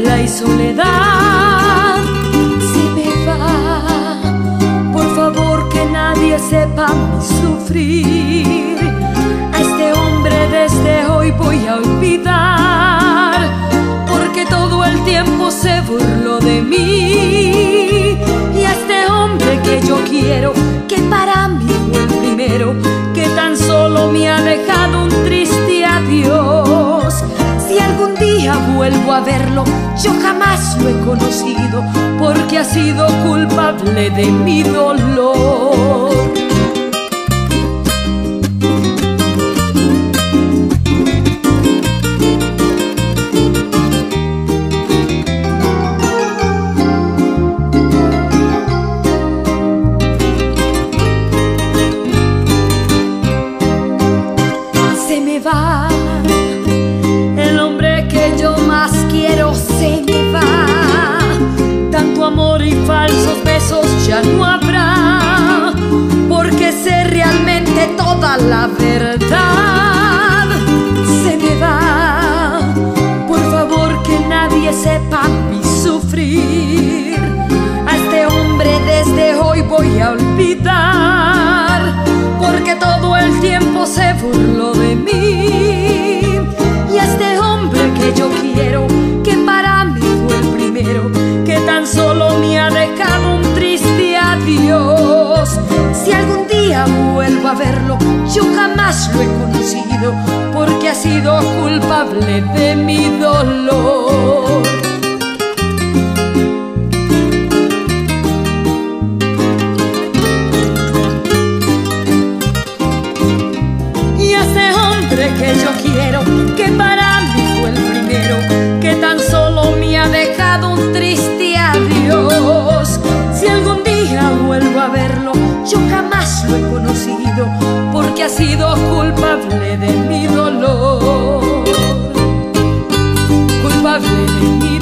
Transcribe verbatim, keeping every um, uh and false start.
sola y soledad se me va. Por favor, que nadie sepa mi sufrir. A este hombre desde hoy voy a olvidar, porque todo el tiempo se burló de mí. Y a este hombre que yo quiero, que para mí fue el primero, que tan solo me ha dejado un triste adiós. Si algún día vuelvo a verlo, yo jamás lo he conocido, porque ha sido culpable de mi dolor. Se me va el hombre que yo más quiero, se me va. Tanto amor y falsos besos ya no habrá, porque sé realmente toda la verdad. Se me va. Por favor, que nadie sepa mi sufrir. A este hombre desde hoy voy a olvidar, porque todo el tiempo se burló de mí. Y a este hombre que yo quiero, que para mí fue el primero, que tan solo me ha dejado un triste adiós. Si algún día vuelvo a verlo, yo jamás lo he conocido, porque ha sido culpable de mi dolor. Que yo quiero, que para mí fue el primero, que tan solo me ha dejado un triste adiós. Si algún día vuelvo a verlo, yo jamás lo he conocido, porque ha sido culpable de mi dolor, culpable de mi